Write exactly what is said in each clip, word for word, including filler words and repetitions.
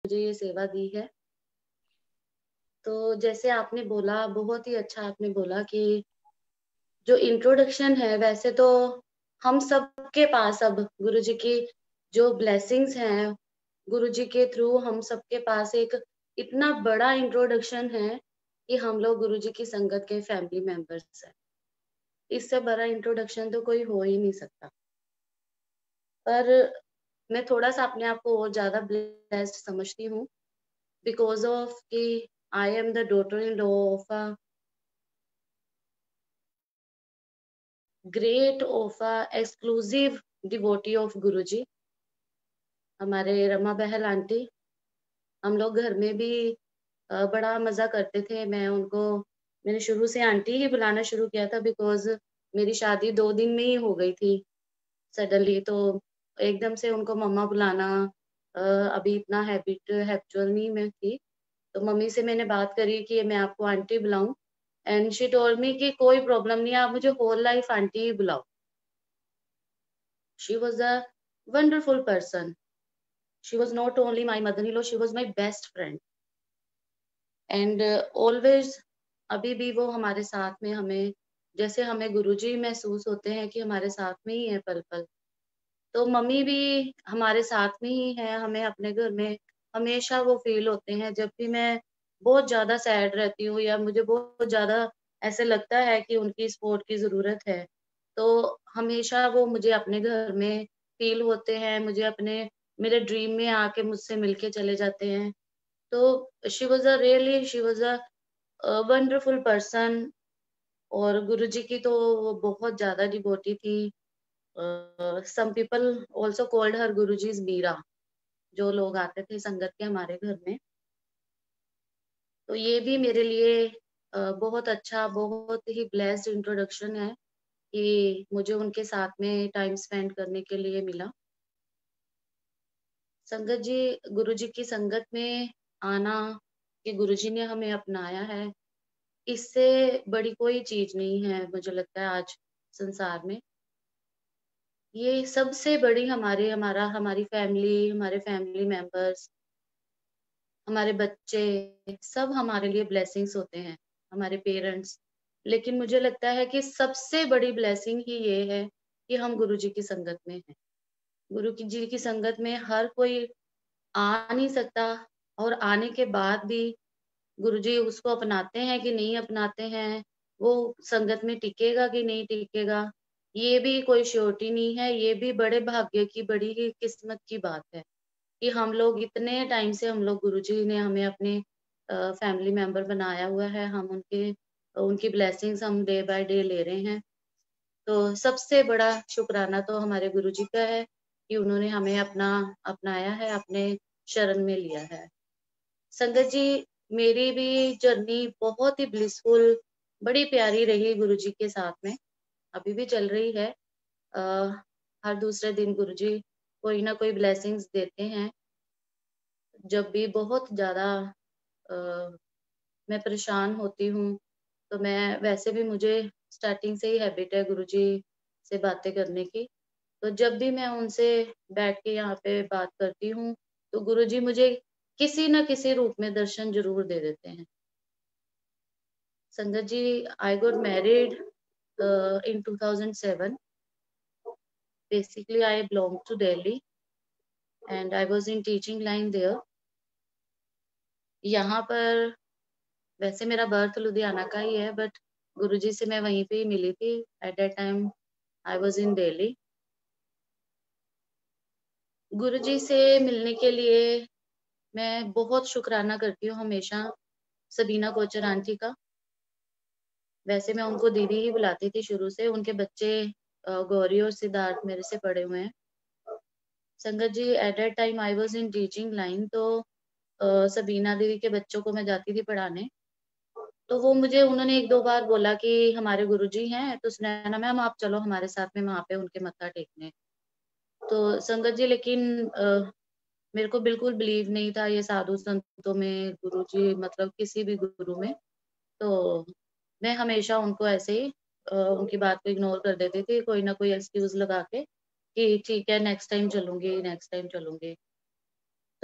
मुझे ये सेवा दी है। तो जैसे आपने बोला, बहुत ही अच्छा आपने बोला कि जो इंट्रोडक्शन है, वैसे तो हम सबके पास अब गुरुजी की जो ब्लेसिंग्स हैं, गुरुजी के थ्रू हम सबके पास एक इतना बड़ा इंट्रोडक्शन है कि हम लोग गुरुजी की संगत के फैमिली मेंबर्स हैं। इससे बड़ा इंट्रोडक्शन तो कोई हो ही नहीं सकता। पर मैं थोड़ा-सा अपने आप को और ज़्यादा ब्लेस्ड समझती हूँ बिकॉज़ ऑफ कि I am the daughter in law of a great of a exclusive devotee of Guruji, हमारे रमा बहल आंटी। हम लोग घर में भी अ, बड़ा मज़ा करते थे। मैं उनको मैंने शुरू से आंटी ही बुलाना शुरू किया था बिकॉज़ मेरी शादी दो दिन में ही हो गई थी सडनली, तो एकदम से उनको मम्मा बुलाना अ, अभी इतना हैबिट हैबिचुअल नहीं मैं थी। तो मम्मी से मैंने बात करी कि मैं आपको आंटी बुलाऊँ एंड शी टोल्ड मी कि कोई प्रॉब्लम नहीं है, आप मुझे होल लाइफ आंटी ही बुलाओ। She was a wonderful person. She was not only my mother in law, she was my best friend and always अभी भी वो हमारे साथ में हमें जैसे हमें गुरुजी महसूस होते हैं कि हमारे साथ में ही है पल-पल। तो मम्मी भी हमारे साथ में ही है, हमें अपने घर में हमेशा वो फ़ील होते हैं जब भी मैं बहुत ज़्यादा सैड रहती हूँ या मुझे बहुत ज़्यादा ऐसे लगता है कि उनकी सपोर्ट की ज़रूरत है, तो हमेशा वो मुझे अपने घर में फ़ील होते हैं, मुझे अपने मेरे ड्रीम में आके मुझसे मिलके चले जाते हैं। तो she was a really she was a uh, wonderful person और गुरुजी की तो वो बहुत ज़्यादा डिवोटी थी। Uh, some people also called her Guruji's Meera, जो लोग आते थे संगत के हमारे घर में। तो ये भी मेरे लिए अ, बहुत अच्छा, बहुत ही ब्लेस्ड इंट्रोडक्शन है कि मुझे उनके साथ में टाइम स्पेंड करने के लिए मिला। संगत जी गुरुजी की संगत में आना, कि गुरुजी ने हमें अपनाया है, इससे बड़ी कोई चीज़ नहीं है मुझे लगता है आज संसार में। ये सबसे बड़ी हमारे हमारा हमारी फैमिली, हमारे फैमिली मेंबर्स, हमारे बच्चे, सब हमारे लिए ब्लेसिंग्स होते हैं, हमारे पेरेंट्स। लेकिन मुझे लगता है कि सबसे बड़ी ब्लेसिंग ही ये है कि हम गुरुजी की संगत में हैं। गुरु की जी की संगत में हर कोई आ नहीं सकता और आने के बाद भी गुरुजी उसको अपनाते हैं कि नहीं अपनाते हैं, वो संगत में टिकेगा कि नहीं टिकेगा, ये भी कोई श्योरिटी नहीं है, ये भी बड़े भाग्य की, बड़ी ही किस्मत की बात है कि हम लोग इतने टाइम से हम लोग गुरुजी ने हमें अपने अ, फैमिली मेंबर बनाया हुआ है, हम उनके उनकी ब्लेसिंग्स हम डे बाय डे ले रहे हैं। तो सबसे बड़ा शुक्राना तो हमारे गुरुजी का है कि उन्होंने हमें अपना अपनाया है, अपने शरण में लिया है। संगत जी, मेरी भी जर्नी बहुत ही ब्लिसफुल, बड़ी प्यारी रही गुरुजी के साथ में, अभी भी चल रही है। अ, हर दूसरे दिन गुरुजी कोई ना कोई ब्लेसिंग्स देते हैं। जब भी बहुत ज़्यादा अ, मैं परेशान होती हूँ, तो मैं वैसे भी मुझे स्टार्टिंग से ही हैबिट है गुरुजी से बातें करने की। तो जब भी मैं उनसे बैठ के यहाँ पे बात करती हूँ, तो गुरुजी मुझे किसी न किसी रूप में दर्शन ज़रूर दे देते हैं। संगत जी, I got married uh, in two thousand seven. Basically, I belong to Delhi and I was in teaching line there. यहाँ पर वैसे मेरा बर्थ लुधियाना का ही है बट गुरुजी से मैं वहीं पे ही मिली थी। At that time I was in Delhi. Guruji से मिलने के लिए मैं बहुत शुक्राना करती हूँ हमेशा सबीना कोचर आंटी का। वैसे मैं उनको दीदी ही बुलाती थी शुरू से। उनके बच्चे अ, गौरी और सिद्धार्थ मेरे से बड़े हुए हैं। संगत जी, at that time I was in teaching line, तो अ, सबीना दीदी के बच्चों को मैं जाती थी पढ़ाने। तो वो मुझे उन्होंने एक दो बार बोला कि हमारे गुरुजी हैं, तो सुनैना मैम आप चलो हमारे साथ में वहाँ पे उनके मत्था टेकने। तो संगत जी, लेकिन अ, मेरे को बिल्कुल बिलीव नहीं था ये साधु संतों में, गुरुजी मतलब किसी भी गुरु में। तो मैं हमेशा उनको ऐसे ही अ, उनकी बात को इग्नोर कर देती थी, कोई ना कोई एक्सक्यूज़ लगा के कि ठीक है नेक्स्ट टाइम चलूँगी, नेक्स्ट टाइम चलूँगी।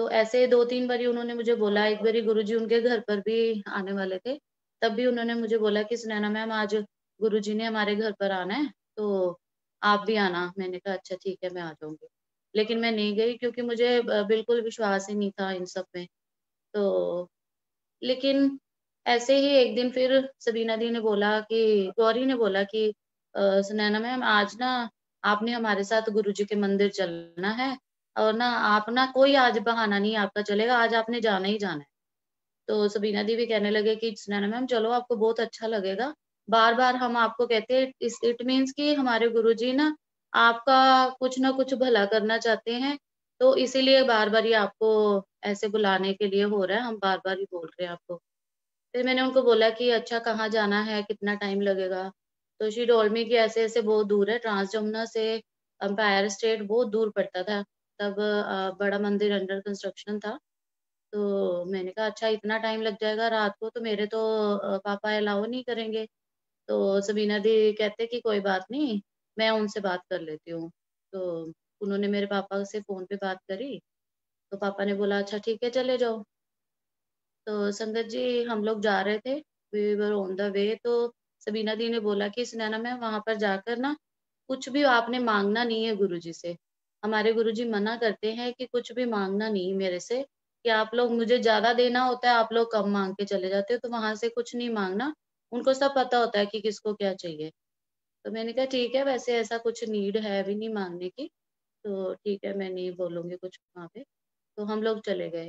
तो ऐसे दो तीन बारी उन्होंने मुझे बोला, एक बारी गुरुजी उनके घर पर भी आने वाले थे, तब भी उन्होंने मुझे बोला कि सुनैना मैम आज गुरुजी ने हमारे घर पर आना है, तो आप भी आना। मैंने कहा अच्छा ठीक है, मैं आ जाऊँगी। लेकिन मैं नहीं गई क्योंकि मुझे ब बिल्कुल विश्वास ही नहीं था इन सब में। तो लेकिन ऐसे ही एक दिन फिर सबीना दी ने बोला कि गौरी ने बोला कि अ, सुनैना मैम आज ना आपने हमारे साथ गुरुजी के मंदिर चलना है और ना आप ना कोई आज बहाना नहीं आपका चलेगा, आज आपने जाना ही जाना है। तो सबीना दी भी कहने लगे कि सुनैना मैम चलो आपको बहुत अच्छा लगेगा। बार-बार हम आपको कहते हैं इस इट मीन्स कि हमारे गुरुजी ना आपका कुछ ना कुछ भला करना चाहते हैं, तो इसीलिए बार-बार ये आपको ऐसे बुलाने के लिए हो रहा है, हम बार-बार ही बोल रहे हैं आपको। फिर मैंने उनको बोला कि अच्छा कहाँ जाना है, कितना टाइम लगेगा? तो शी टोल्ड मी कि ऐसे-ऐसे बहुत दूर है, ट्रांस जमुना से एम्पायर स्टेट बहुत दूर पड़ता था। तब अ, बड़ा मंदिर अंडर कंस्ट्रक्शन था। तो मैंने कहा अच्छा इतना टाइम लग जाएगा रात को तो मेरे तो अ, पापा अलाउ नहीं करेंगे। तो सबीना दी कहते कि कोई बात नहीं, मैं उनसे बात कर लेती हूँ। तो उन्होंने मेरे पापा से फ़ोन पे बात करी, तो पापा ने बोला अच्छा ठीक है चले जाओ। तो संगत जी हम लोग जा रहे थे, we were on the way तो सबीना दी ने बोला कि सुनैना मैम वहाँ पर जाकर ना कुछ भी आपने माँगना नहीं है गुरुजी से। हमारे गुरुजी मना करते हैं कि कुछ भी माँगना नहीं मेरे से, कि आप लोग मुझे ज़्यादा देना होता है, आप लोग कम माँग के चले जाते हो, तो वहाँ से कुछ नहीं माँगना। उनको सब पता होता है कि किसको क्या चाहिए। तो मैंने कहा ठीक है, वैसे ऐसा कुछ नीड है भी नहीं माँगने की, तो ठीक है मैं नहीं बोलूँगी कुछ वहाँ पे। तो हम लोग चले गए।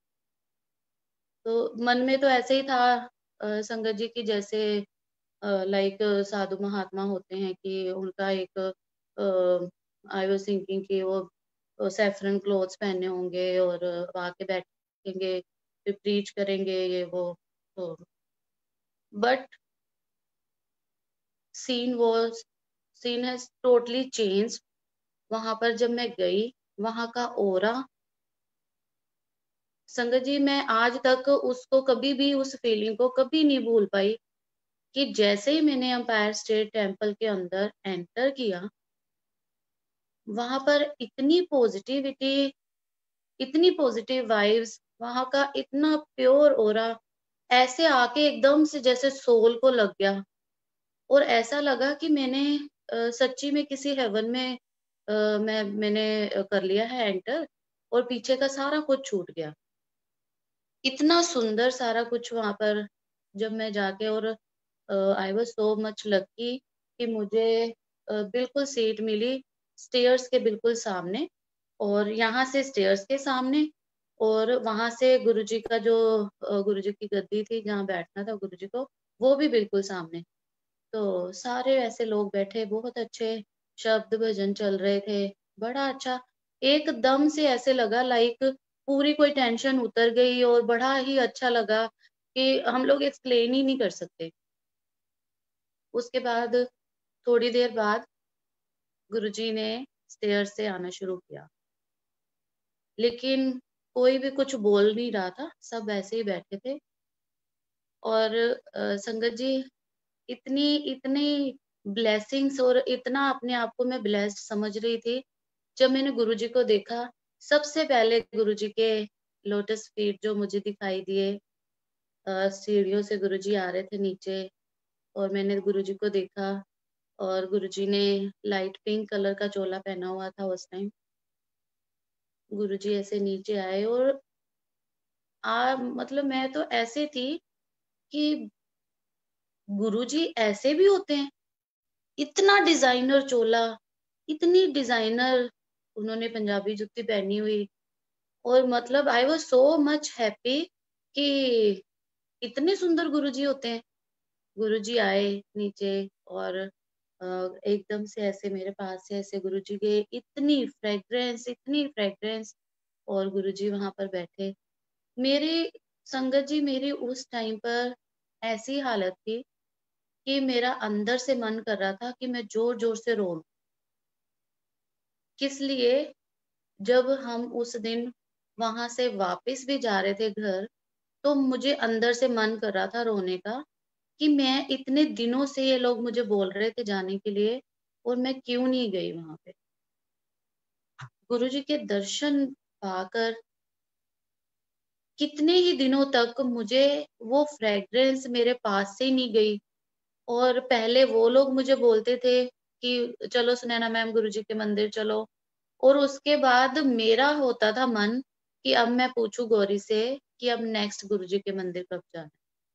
तो मन में तो ऐसे ही था अ, संगत जी की जैसे अ, लाइक साधु महात्मा होते हैं कि उनका एक आई वाज थिंकिंग कि वो सैफरन क्लोथ्स पहने होंगे और आके बैठेंगे फिर प्रीच करेंगे ये वो तो but scene was scene has totally change वहां पर जब मैं गई वहां का ओरा संगत जी मैं आज तक उसको कभी भी उस फीलिंग को कभी नहीं भूल पाई कि जैसे ही मैंने एम्पायर स्टेट टेम्पल के अंदर एंटर किया, वहां पर इतनी पॉजिटिविटी, इतनी पॉजिटिव वाइब्स, वहां का इतना प्योर ऑरा ऐसे आके एकदम से जैसे सोल को लग गया और ऐसा लगा कि मैंने अ, सच्ची में किसी हेवन में अ, मैं मैंने अ, कर लिया है एंटर और पीछे का सारा कुछ छूट गया। इतना सुंदर सारा कुछ वहां पर जब मैं जाके और I was so much lucky कि मुझे अ, बिल्कुल सीट मिली स्टेयर्स के बिल्कुल सामने और यहाँ से स्टेयर्स के सामने और वहां से गुरुजी का जो अ, गुरुजी की गद्दी थी जहाँ बैठना था गुरुजी को वो भी बिल्कुल सामने। तो सारे ऐसे लोग बैठे बहुत अच्छे शब्द भजन चल रहे थे बड़ा अच्छा एकदम से ऐसे लगा लाइक पूरी कोई टेंशन उतर गई और बड़ा ही अच्छा लगा कि हम लोग एक्सप्लेन ही नहीं कर सकते। उसके बाद थोड़ी देर बाद गुरुजी ने स्टेयर्स से आना शुरू किया लेकिन कोई भी कुछ बोल नहीं रहा था सब ऐसे ही बैठे थे और अ, संगत जी इतनी इतनी ब्लेसिंग्स और इतना अपने आप को मैं ब्लेस्ड समझ रही थी जब मैंने गुरुजी को देखा सबसे पहले गुरुजी के लोटस फीट जो मुझे दिखाई दिए अ, सीढ़ियों से गुरुजी आ रहे थे नीचे और मैंने गुरुजी को देखा और गुरुजी ने लाइट पिंक कलर का चोला पहना हुआ था उस टाइम। गुरुजी ऐसे नीचे आए और आ मतलब मैं तो ऐसे थी कि गुरुजी ऐसे भी होते हैं? इतना डिजाइनर चोला, इतनी डिजाइनर उन्होंने पंजाबी जुत्ती पहनी हुई और मतलब I was so much happy कि इतने सुंदर गुरुजी होते हैं। गुरुजी आए नीचे और अ, एकदम से ऐसे मेरे पास से ऐसे गुरुजी गए, इतनी फ्रेग्रेंस इतनी फ्रेग्रेंस और गुरुजी वहां पर बैठे। मेरी संगत जी मेरी उस टाइम पर ऐसी हालत थी कि मेरा अंदर से मन कर रहा था कि मैं जोर-जोर से रो लूँ। किस लिए? जब हम उस दिन वहाँ से वापस भी जा रहे थे घर, तो मुझे अंदर से मन कर रहा था रोने का कि मैं इतने दिनों से ये लोग मुझे बोल रहे थे जाने के लिए और मैं क्यों नहीं गई वहाँ पे। गुरुजी के दर्शन पाकर कितने ही दिनों तक मुझे वो फ्रेग्रेंस मेरे पास से ही नहीं गई। और पहले वो लोग मुझे बोलते थे कि चलो सुनैना मैम गुरुजी के मंदिर चलो, और उसके बाद मेरा होता था मन कि अब मैं पूछूं गौरी से कि अब नेक्स्ट गुरुजी के मंदिर कब जाना।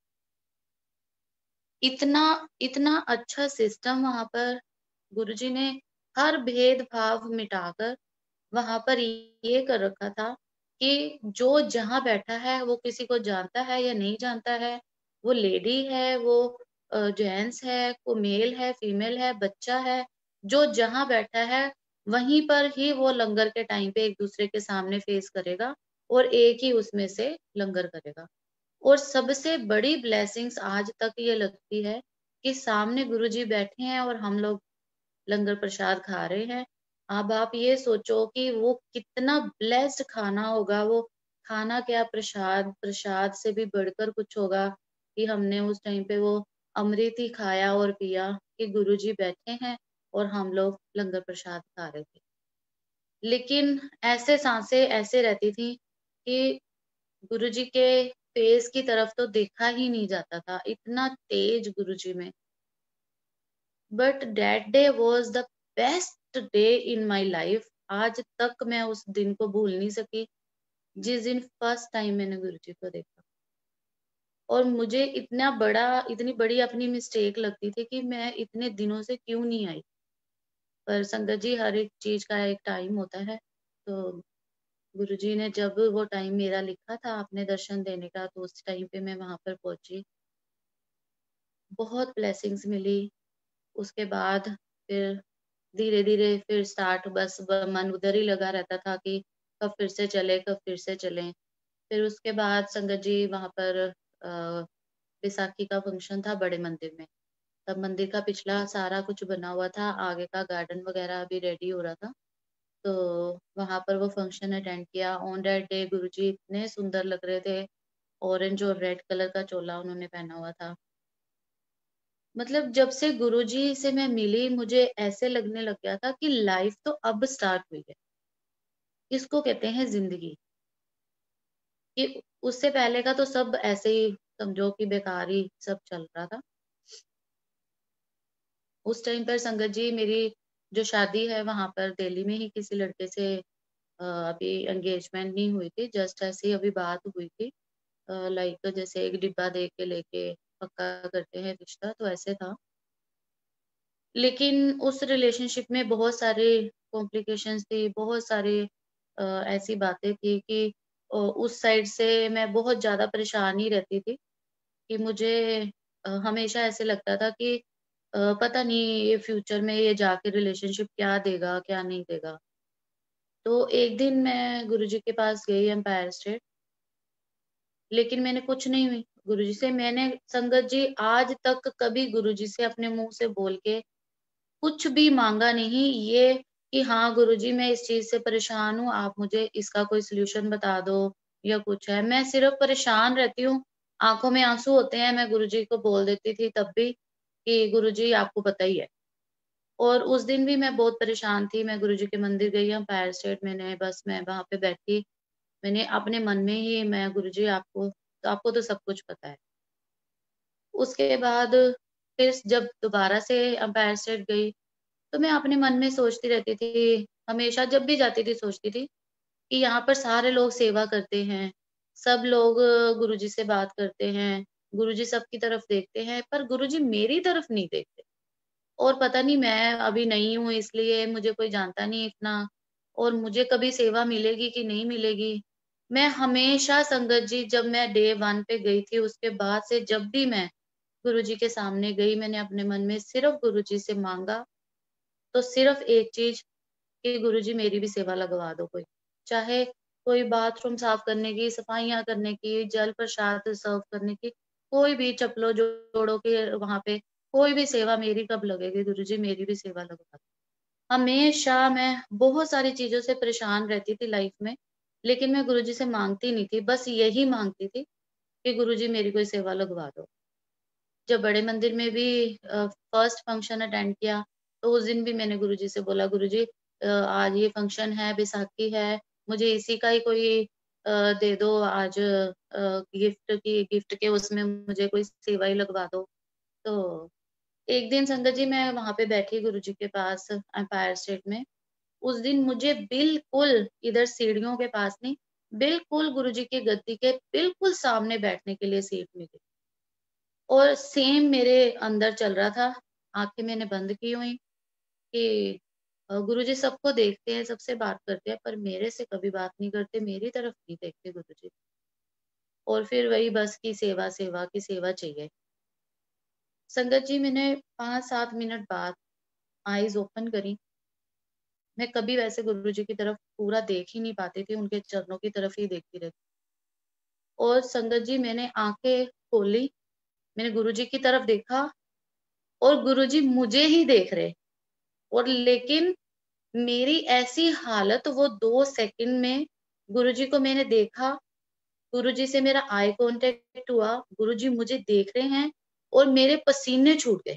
इतना इतना अच्छा सिस्टम वहां पर गुरुजी ने हर भेदभाव मिटाकर वहां पर ये कर रखा था कि जो जहाँ बैठा है वो किसी को जानता है या नहीं जानता है, वो लेडी है, वो जेंट्स है, को मेल है, फीमेल है, बच्चा है, जो जहाँ बैठा है वहीं पर ही वो लंगर के टाइम पे एक दूसरे के सामने फेस करेगा और एक ही उसमें से लंगर करेगा। और सबसे बड़ी ब्लेसिंग्स आज तक ये लगती है कि सामने गुरुजी बैठे हैं और हम लोग लंगर प्रसाद खा रहे हैं। अब आप ये सोचो कि वो कितना ब्लेस्ड खाना होगा, वो खाना क्या, प्रसाद, प्रसाद से भी बढ़कर कुछ होगा कि हमने उस टाइम पे वो अमृत ही खाया और पिया कि गुरुजी बैठे हैं और हम लोग लंगर प्रसाद खा रहे थे। लेकिन ऐसे सांसें ऐसे रहती थी कि गुरुजी के फेस की तरफ तो देखा ही नहीं जाता था, इतना तेज गुरुजी में। But that day was the best day in my life. आज तक मैं उस दिन को भूल नहीं सकी जिस दिन फर्स्ट टाइम मैंने गुरुजी को देखा। और मुझे इतना बड़ा इतनी बड़ी अपनी मिस्टेक लगती थी कि मैं इतने दिनों से क्यों नहीं आई। पर संगत जी, हर एक चीज का एक टाइम होता है। तो गुरुजी ने जब वो टाइम मेरा लिखा था अपने दर्शन देने का, तो उस टाइम पे मैं वहां पर पहुंची। बहुत ब्लेसिंग्स मिली। उसके बाद फिर धीरे-धीरे फिर स्टार्ट, बस ब मन उधर ही लगा रहता था कि कब फिर से चले, कब फिर से चलें। फिर उसके बाद संगत जी वहाँ पर अ, बैसाखी का फंक्शन था बड़े मंदिर में। तब मंदिर का पिछला सारा कुछ बना हुआ था, आगे का गार्डन वगैरह अभी रेडी हो रहा था। तो वहाँ पर वो फंक्शन अटेंड किया। ऑन दैट डे गुरुजी इतने सुंदर लग रहे थे। ऑरेंज और रेड कलर का चोला उन्होंने पहना हुआ था। मतलब जब से गुरुजी से मैं मिली, मुझे ऐसे लगने लग गया था कि लाइफ तो अब स्टार्ट हुई है। इसको कहते हैं जिंदगी। कि उससे पहले का तो सब ऐसे ही समझो कि बेकार ही सब चल रहा था। उस टाइम पर संगत जी मेरी जो शादी है वहां पर दिल्ली में ही किसी लड़के से अ, अभी एंगेजमेंट नहीं हुई थी, जस्ट ऐसे ही अभी बात हुई थी। लाइक जैसे एक डिब्बा दे के लेके पक्का करते हैं रिश्ता, तो ऐसे था। लेकिन उस रिलेशनशिप में बहुत सारे कॉम्प्लिकेशंस थी, बहुत सारे अ, ऐसी बातें थी कि अ, उस साइड से मैं बहुत ज़्यादा परेशान ही रहती थी कि मुझे अ, हमेशा ऐसे लगता था कि अ, पता नहीं ये फ्यूचर में ये जाके रिलेशनशिप क्या देगा, क्या नहीं देगा। तो एक दिन मैं गुरुजी के पास गई एम्पायर स्टेट, लेकिन मैंने कुछ नहीं हुई गुरुजी से। मैंने संगत जी आज तक कभी गुरुजी से अपने मुँह से बोल के कुछ भी माँगा नहीं, ये कि हाँ गुरुजी मैं इस चीज़ से परेशान हूँ, आप मुझे इसका कोई सॉल्यूशन बता दो या कुछ है। मैं सिर्फ़ परेशान रहती हूँ, आँखों में आँसू होते हैं, मैं गुरुजी को बोल देती थी तब भी कि गुरुजी आपको पता ही है। और उस दिन भी मैं बहुत परेशान थी, मैं गुरुजी के मंदिर गई एम्पायर स्टेट, मैंने बस मैं वहाँ पे बैठी, मैंने अपने मन में ही मैं गुरुजी आपको तो आपको तो सब कुछ पता है। उसके बाद फिर जब दोबारा से एम्पायर स्टेट गई, तो मैं अपने मन में सोचती रहती थी, हमेशा जब भी जाती थी सोचती थी कि यहाँ पर सारे लोग सेवा करते हैं, सब लोग गुरुजी से बात करते हैं, गुरुजी सबकी तरफ देखते हैं, पर गुरुजी मेरी तरफ नहीं देखते। और पता नहीं मैं अभी नई हूँ इसलिए मुझे कोई जानता नहीं इतना, और मुझे कभी सेवा मिलेगी कि नहीं मिलेगी। मैं हमेशा संगत जी जब मैं डे वन पे गई थी, उसके बाद से जब भी मैं गुरुजी के सामने गई, मैंने अपने मन में सिर्फ गुरुजी से माँगा, तो सिर्फ एक चीज़ कि गुरुजी मेरी भी सेवा लगवा दो कोई। चाहे कोई बाथरूम साफ करने की, सफाइयाँ करने की, जल प्रसाद सर्व करने की, कोई भी चप्पलों जोड़ों के वहाँ पे कोई भी सेवा मेरी कब लगेगी, गुरुजी मेरी भी सेवा लगवा दो। हमेशा मैं बहुत सारी चीज़ों से परेशान रहती थी लाइफ में, लेकिन मैं गुरुजी से माँगती नहीं थी, बस यही माँगती थी कि गुरुजी मेरी कोई सेवा लगवा दो। जब बड़े मंदिर में भी अ, फर्स्ट फंक्शन अटेंड किया, तो उस दिन भी मैंने गुरुजी से बोला, गुरुजी अ, आज ये फंक्शन है, बैसाखी है, मुझे इसी का ही कोई अ, दे दो आज अ, गिफ्ट की गिफ्ट के उसमें मुझे कोई सेवा ही लगवा दो। तो एक दिन संगत जी मैं वहाँ पे बैठी गुरुजी के पास एम्पायर स्टेट में। उस दिन मुझे बिल्कुल इधर सीढ़ियों के पास नहीं, बिल्कुल गुरुजी की गद्दी के बिल्कुल सामने बैठने के लिए सीट मिली। और सेम मेरे अंदर चल रहा था, आँखें मैंने बंद की हुई कि अ, गुरुजी सबको देखते हैं, सबसे बात करते हैं, पर मेरे से कभी बात नहीं करते, मेरी तरफ नहीं देखते गुरुजी। और फिर वही बस की सेवा, सेवा की सेवा चाहिए। संगत जी मैंने पाँच सात मिनट बाद आईज़ ओपन करी। मैं कभी वैसे गुरुजी की तरफ पूरा देख ही नहीं पाती थी, उनके चरणों की तरफ ही देखती रहती। और संगत जी मैंने आँखें खोली, मैंने गुरुजी की तरफ देखा और गुरुजी मुझे ही देख रहे। और लेकिन मेरी ऐसी हालत वो दो सेकंड में गुरुजी को मैंने देखा, गुरुजी से मेरा आई कॉन्टैक्ट हुआ, गुरुजी मुझे देख रहे हैं और मेरे पसीने छूट गए।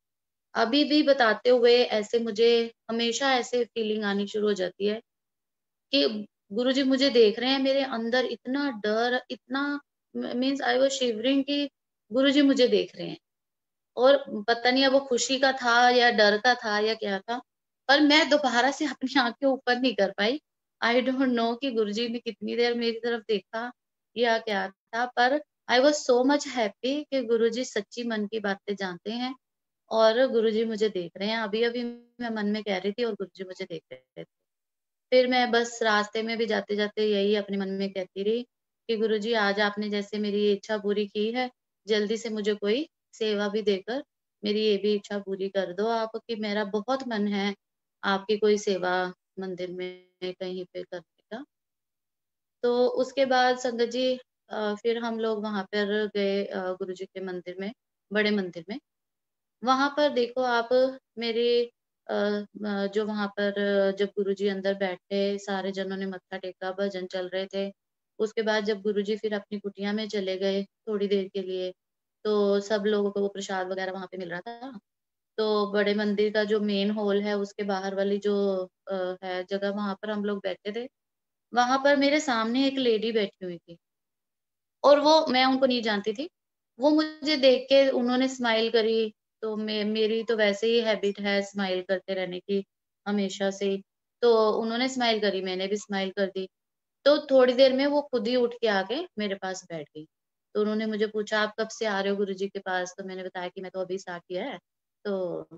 अभी भी बताते हुए ऐसे मुझे हमेशा ऐसे फीलिंग आनी शुरू हो जाती है कि गुरुजी मुझे देख रहे हैं, मेरे अंदर इतना डर, इतना म मीन्स आई वाज़ शिवरिंग कि गुरुजी मुझे देख रहे हैं। और पता नहीं अब वो खुशी का था या डर का था या क्या था, पर मैं दोबारा से अपनी आँखें ऊपर नहीं कर पाई। आई डोंट नो कि गुरुजी ने कितनी देर मेरी तरफ देखा या क्या था, पर I was so much happy कि गुरुजी सच्ची मन की बातें जानते हैं और गुरुजी मुझे देख रहे हैं। अभी-अभी मैं मन में कह रही थी और गुरुजी मुझे देख रहे थे। फिर मैं बस रास्ते में भी जाते-जाते यही अपने मन में कहती रही कि गुरुजी आज आपने जैसे मेरी ये इच्छा पूरी की है, जल्दी से मुझे कोई सेवा भी देकर मेरी ये भी इच्छा पूरी कर दो आप कि मेरा बहुत मन है आपकी कोई सेवा मंदिर में कहीं पे करने का। तो उसके बाद संगत जी अ, फिर हम लोग वहाँ पर गए अ, गुरुजी के मंदिर में, बड़े मंदिर में। वहाँ पर देखो आप मेरे अ, म जो वहाँ पर जब गुरुजी अंदर बैठे, सारे जनों ने मत्था टेका, भजन चल रहे थे। उसके बाद जब गुरुजी फिर अपनी कुटिया में चले गए थोड़ी देर के लिए, तो सब लोगों को वो प्रसाद वगैरह वहाँ पे मिल रहा था। तो बड़े मंदिर का जो मेन हॉल है, उसके बाहर वाली जो अ, है जगह, वहाँ पर हम लोग बैठे थे। वहाँ पर मेरे सामने एक लेडी बैठी हुई थी। और वो मैं उनको नहीं जानती थी। वो मुझे देख के उन्होंने स्माइल करी, तो मे मेरी तो वैसे ही हैबिट है स्माइल करते रहने की हमेशा से ही। तो उन्होंने स्माइल करी, मैंने भी स्माइल कर दी। तो थोड़ी देर में वो खुद ही उठ के आके मेरे पास बैठ गई। तो उन्होंने मुझे पूछा, "आप कब से आ रहे हो गुरुजी के पास?" तो मैंने बताया कि मैं तो अभी स्टार्ट किया है। तो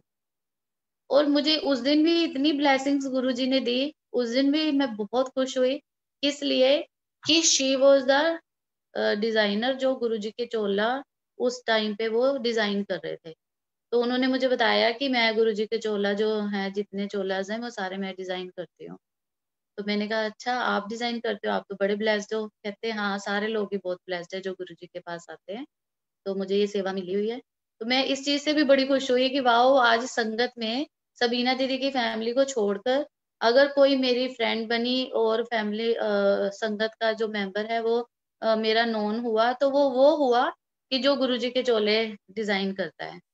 और मुझे उस दिन भी इतनी ब्लेसिंग्स गुरुजी ने दी, उस दिन भी मैं बहुत खुश हुई। किस लिए? कि she was the uh, designer जो गुरुजी के चोला उस टाइम पे वो डिज़ाइन कर रहे थे। तो उन्होंने मुझे बताया कि मैं गुरुजी के चोला जो हैं, जितने चोलाज़ हैं, वो सारे मैं डिज़ाइन करती हूँ। तो मैंने कहा, "अच्छा आप डिज़ाइन करते हो? आप तो बड़े ब्लेस्ड हो।" कहते हैं, "हाँ, सारे लोग ही बहुत ब्लेस्ड हैं जो गुरुजी के पास आते हैं। तो मुझे ये सेवा मिली हुई है।" तो मैं इस चीज़ से भी बड़ी खुश हुई कि वाओ! आज संगत में सबीना दीदी की फैमिली को छोड़कर अगर कोई मेरी फ्रेंड बनी और फैमिली अ, संगत का जो मेंबर है वो अ, मेरा नोन हुआ, तो वो वो हुआ कि जो गुरुजी के चोले डिज़ाइन करता है।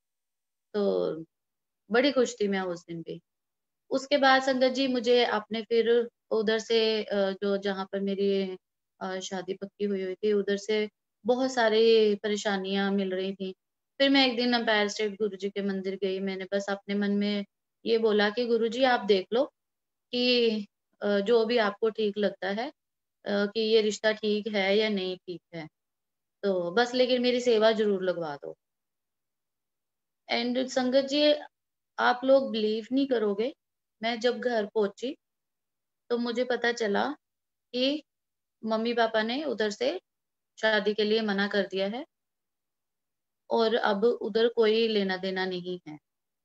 तो बड़ी खुश थी मैं उस दिन भी। उसके बाद संगत जी मुझे आपने फिर उधर से अ, जो जहाँ पर मेरी अ, शादी पक्की हुई हुई थी, उधर से बहुत सारी परेशानियाँ मिल रही थी। फिर मैं एक दिन एम्पायर स्टेट गुरुजी के मंदिर गई, मैंने बस अपने मन में ये बोला कि गुरुजी आप देख लो कि अ, जो भी आपको ठीक लगता है अ, कि ये रिश्ता ठीक है या नहीं ठीक है। तो बस लेकिन मेरी सेवा ज़रूर लगवा दो। एंड संगत जी आप लोग बिलीव नहीं करोगे, मैं जब घर पहुँची तो मुझे पता चला कि मम्मी-पापा ने उधर से शादी के लिए मना कर दिया है और अब उधर कोई लेना-देना नहीं है।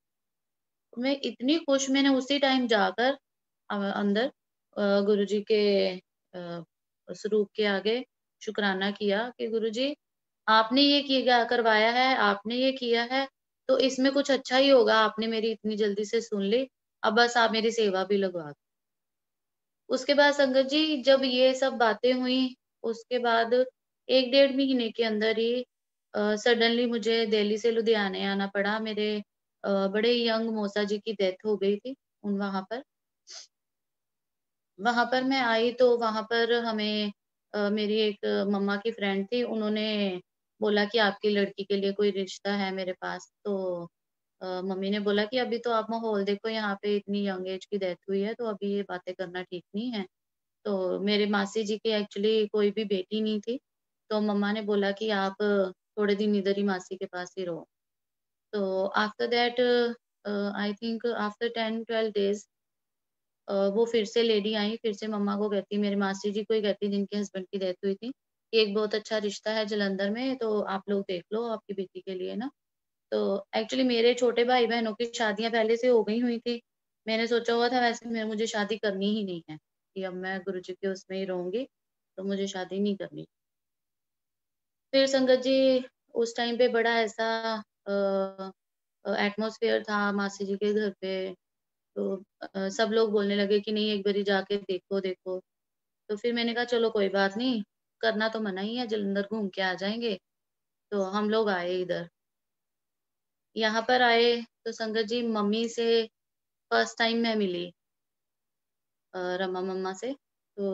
मैं इतनी खुश, मैंने उसी टाइम जाकर अ, अंदर अ, गुरुजी के अ, स्वरूप के आगे शुकराना किया कि गुरुजी आपने ये किया करवाया है, आपने ये किया है, तो इसमें कुछ अच्छा ही होगा, आपने मेरी इतनी जल्दी से सुन ली, अब बस आप मेरी सेवा भी लगवा दो। उसके बाद संगत जी जब ये सब बातें हुई, उसके बाद एक डेढ़ महीने के अंदर ही अ, सडनली मुझे दिल्ली से लुधियाने आना पड़ा। मेरे अ, बड़े यंग मौसा जी की डेथ हो गई थी उन वहाँ पर। वहाँ पर मैं आई तो वहाँ पर हमें अ, मेरी एक मम्मा की फ्रेंड थी, उन्होंने बोला कि आपकी लड़की के लिए कोई रिश्ता है मेरे पास। तो अ, मम्मी ने बोला कि अभी तो आप माहौल देखो, यहाँ पे इतनी यंग एज की डेथ हुई है, तो अभी ये बातें करना ठीक नहीं है। तो मेरे मासी जी की एक्चुअली कोई भी बेटी नहीं थी, तो मम्मा ने बोला कि आप थोड़े दिन इधर ही मासी के पास ही रहो। तो after that uh, I think after ten twelve days uh, वो फिर से लेडी आई, फिर से मम्मा को कहती, मेरी मासी जी को ही कहती जिनके हस्बैंड की डेथ हुई थी, कि एक बहुत अच्छा रिश्ता है जालंधर में, तो आप लोग देख लो आपकी बेटी के लिए ना। तो एक्चुअली मेरे छोटे भाई-बहनों की शादियाँ पहले से हो गई हुई थी। मैंने सोचा हुआ था वैसे मैं मुझे शादी करनी ही नहीं है, कि अब मैं गुरुजी के उसमें ही रहूँगी, तो मुझे शादी नहीं करनी। फिर संगत जी उस टाइम पे बड़ा ऐसा अ अ, एटमॉस्फेयर था मासी जी के घर पे, तो अ, सब लोग बोलने लगे कि नहीं एक बारी जाके देखो, देखो। तो फिर मैंने कहा चलो कोई बात नहीं, करना तो मना ही है, जालंधर घूम के आ जाएँगे। तो हम लोग आए इधर। यहाँ पर आए तो संगत जी मम्मी से फर्स्ट टाइम मैं मिली अ, रमा मम्मा से। तो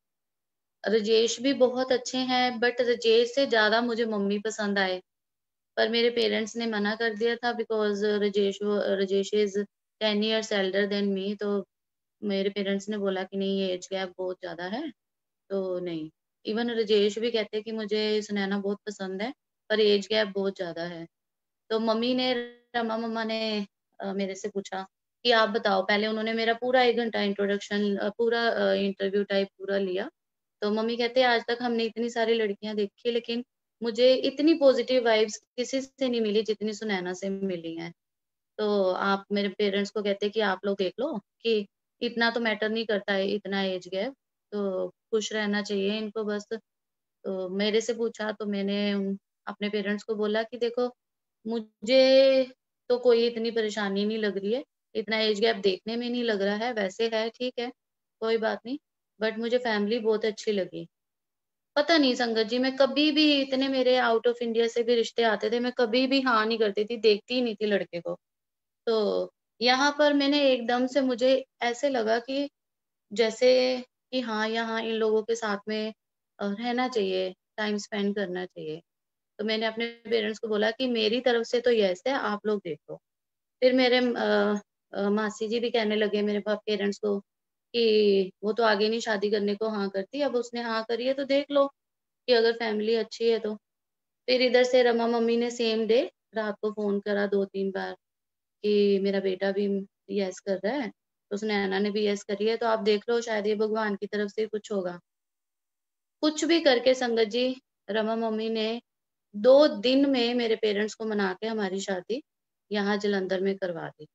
राजेश भी बहुत अच्छे हैं, बट राजेश से ज़्यादा मुझे मम्मी पसंद आए। पर मेरे पेरेंट्स ने मना कर दिया था बिकॉज़ राजेश व Rajesh is ten years elder than me, तो मेरे पेरेंट्स ने बोला कि नहीं, ये एज गैप बहुत ज़्यादा है, तो नहीं। इवन राजेश भी कहते हैं कि मुझे सुनैना बहुत पसंद है, पर एज गैप बहुत ज़्यादा है। तो मम्मी ने रमा मम्मा ने अ, मेरे से पूछा कि आप बताओ, पहले उन्होंने मेरा पूरा एक घंटा इंट्रोडक्शन अ, पूरा अ, इंटरव्यू टाइप पूरा लिया। तो मम्मी कहते हैं आज तक हमने इतनी सारी लड़कियाँ देखी, लेकिन मुझे इतनी पॉजिटिव वाइब्स किसी से नहीं मिली जितनी सुनैना से मिली हैं। तो आप मेरे पेरेंट्स को कहते हैं कि आप लोग देख लो कि इतना तो मैटर नहीं करता है, इतना एज गैप, तो खुश रहना चाहिए इनको बस। तो मेरे से पूछा तो मैंने उम, अपने पेरेंट्स को बोला कि देखो, मुझे तो कोई इतनी परेशानी नहीं लग रही है, इतना एज गैप देखने में नहीं लग रहा है, वैसे है ठीक है, कोई बात नहीं, बट मुझे फैमिली बहुत अच्छी लगी। पता नहीं संगत जी, मैं कभी भी इतने मेरे आउट ऑफ इंडिया से भी रिश्ते आते थे, मैं कभी भी हाँ नहीं करती थी, देखती ही नहीं थी लड़के को। तो यहाँ पर मैंने एकदम से मुझे ऐसे लगा कि जैसे कि हाँ, यहाँ इन लोगों के साथ में अ, रहना चाहिए, टाइम स्पेंड करना चाहिए। तो मैंने अपने पेरेंट्स को बोला कि मेरी तरफ से तो येस है, आप लोग देखो। फिर मेरे अ अ, मासी जी भी कहने लगे मेरे पा पेरेंट्स को कि वो तो आगे नहीं शादी करने को हाँ करती, अब उसने हाँ करी है तो देख लो कि अगर फैमिली अच्छी है तो। फिर इधर से रमा मम्मी ने सेम डे रात को फ़ोन करा दो तीन बार कि मेरा बेटा भी येस कर रहा है, तो सुनैना ने भी येस करी है, तो आप देख लो शायद ये भगवान की तरफ से कुछ होगा। कुछ भी करके संगत जी रमा मम्मी ने दो दिन में मेरे पेरेंट्स को मना के हमारी शादी यहाँ जालंधर में करवा दी।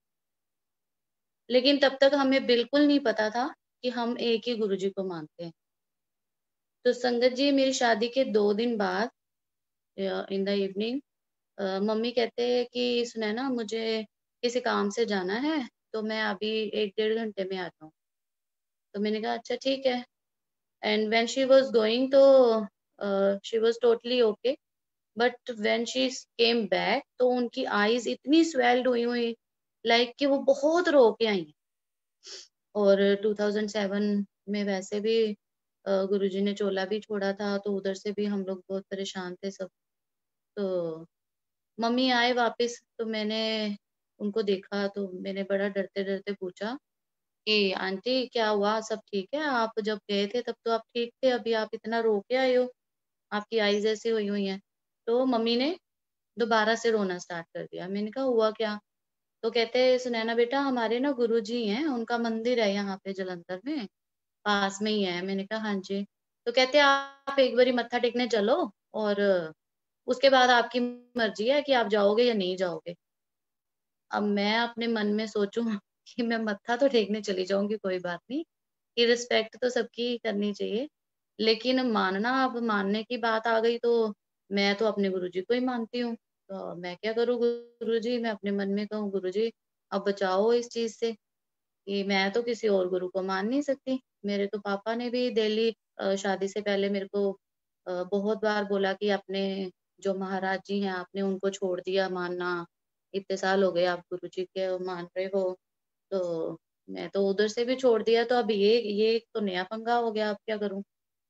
लेकिन तब तक हमें बिल्कुल नहीं पता था कि हम एक ही गुरुजी को मानते हैं। तो संगत जी मेरी शादी के दो दिन बाद uh, in the evening uh, mummy कहते हैं कि सुनैना मुझे किसी काम से जाना है, तो मैं अभी एक डेढ़ घंटे में आता हूँ। तो मैंने कहा अच्छा ठीक है। And when she was going तो uh, she was totally okay, but when she came back तो उनकी आईज़ इतनी स्वेल्ड हुई हुई, लाइक कि वो बहुत रो के आई हैं। और टू थाउज़ेंड सेवन में वैसे भी अ, गुरुजी ने चोला भी छोड़ा था, तो उधर से भी हम लोग बहुत परेशान थे सब। तो मम्मी आए वापस, तो मैंने उनको देखा, तो मैंने बड़ा डरते-डरते पूछा कि आंटी क्या हुआ? सब ठीक है? आप जब गए थे तब तो आप ठीक थे, अभी आप इतना रो के आए हो, आपकी आईज़ ऐसी हुई हुई हैं। तो मम्मी ने दोबारा से रोना स्टार्ट कर दिया। मैंने कहा हुआ क्या? तो कहते सुनैना बेटा हमारे ना गुरुजी हैं, उनका मंदिर है यहाँ पे जालंधर में, पास में ही है। मैंने कहा हाँ जी। तो कहते आप एक बारी मत्था टेकने चलो और उसके बाद आपकी मर्ज़ी है कि आप जाओगे या नहीं जाओगे। अब मैं अपने मन में सोचूँ कि मैं मत्था तो टेकने चली जाऊँगी, कोई बात नहीं, कि रिस्पेक्ट तो सबकी करनी चाहिए। लेकिन मानना, अब मानने की बात आ गई तो मैं तो अपने गुरुजी को ही मानती हूँ। तो मैं क्या करूँ गुरुजी, मैं अपने मन में कहूँ गुरुजी अब बचाओ इस चीज़ से कि मैं तो किसी और गुरु को मान नहीं सकती। मेरे तो पापा ने भी डेली अ, शादी से पहले मेरे को अ, बहुत बार बोला कि अपने जो महाराज जी हैं आपने उनको छोड़ दिया मानना, इतने साल हो गए आप गुरुजी के मान रहे हो। तो मैं तो उधर से भी छोड़ दिया, तो अब ये ये तो नया पंगा हो गया, अब क्या करूँ?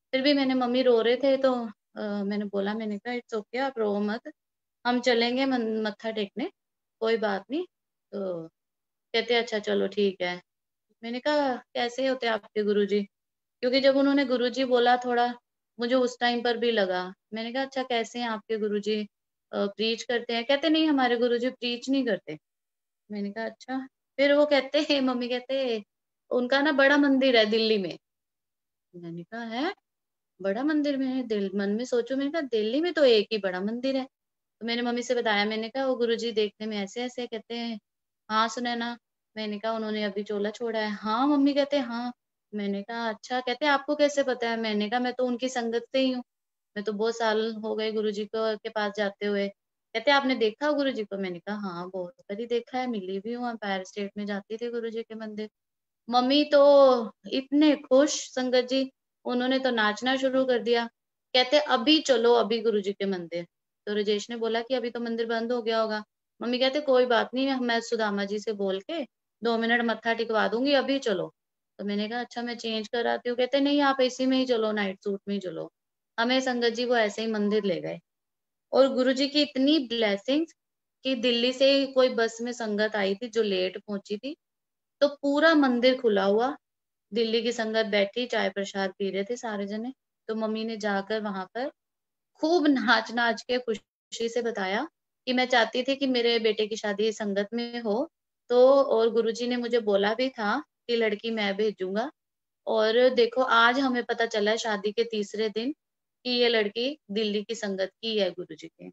फिर भी मैंने मम्मी रो रहे थे तो अ, मैंने बोला, मैंने कहा इट्स ओके, आप रो मत, हम चलेंगे मन मत्था टेकने, कोई बात नहीं। तो कहते अच्छा चलो ठीक है। मैंने कहा कैसे होते आपके गुरुजी? क्योंकि जब उन्होंने गुरुजी बोला थोड़ा मुझे उस टाइम पर भी लगा। मैंने कहा अच्छा कैसे हैं आपके गुरुजी? अ, प्रीच करते हैं? कहते नहीं हमारे गुरुजी प्रीच नहीं करते। मैंने कहा अच्छा। फिर वो कहते हैं मम्मी कहते उनका ना बड़ा मंदिर है दिल्ली में। मैंने कहा है? बड़ा मंदिर में है? दिल मन में सोचूं, मैंने कहा दिल्ली में तो एक ही बड़ा मंदिर है। तो मैंने मम्मी से बताया, मैंने कहा वो गुरुजी देखने में ऐसे ऐसे कहते हैं। हाँ सुनैना। मैंने कहा उन्होंने अभी चोला छोड़ा है। हाँ मम्मी कहते हैं हाँ। मैंने कहा अच्छा। कहते हैं आपको कैसे पता है? मैंने कहा मैं तो उनकी संगत से ही हूँ, मैं तो बहुत साल हो गए गुरुजी को के पास जाते हुए। कहते आपने देखा गुरुजी को? मैंने कहा हाँ बहुत बारी देखा है, मिली भी हूँ, एम्पायर स्टेट में जाती थी गुरुजी के मंदिर। मम्मी तो इतने खुश संगत जी, उन्होंने तो नाचना शुरू कर दिया। कहते अभी चलो अभी गुरुजी के मंदिर। तो राजेश ने बोला कि अभी तो मंदिर बंद हो गया होगा। मम्मी कहते कोई बात नहीं, मैं सुदामा जी से बोल के दो मिनट मत्था टिकवा दूंगी, अभी चलो। तो मैंने कहा अच्छा मैं चेंज कराती हूँ। कहते नहीं आप इसी में ही चलो, नाइट सूट में ही चलो। हमें संगत जी वो ऐसे ही मंदिर ले गए। और गुरुजी की इतनी ब्लेसिंग्स कि दिल्ली से कोई बस में संगत आई थी जो लेट पहुंची थी, तो पूरा मंदिर खुला हुआ, दिल्ली की संगत बैठी चाय प्रसाद पी रहे थे सारे जने। तो मम्मी ने जाकर वहां पर खूब नाच नाच के खुशी से बताया कि मैं चाहती थी कि मेरे बेटे की शादी संगत में हो। तो और गुरुजी ने मुझे बोला भी था कि लड़की मैं भेजूंगा। और देखो आज हमें पता चला है शादी के तीसरे दिन कि ये लड़की दिल्ली की संगत की है गुरुजी के।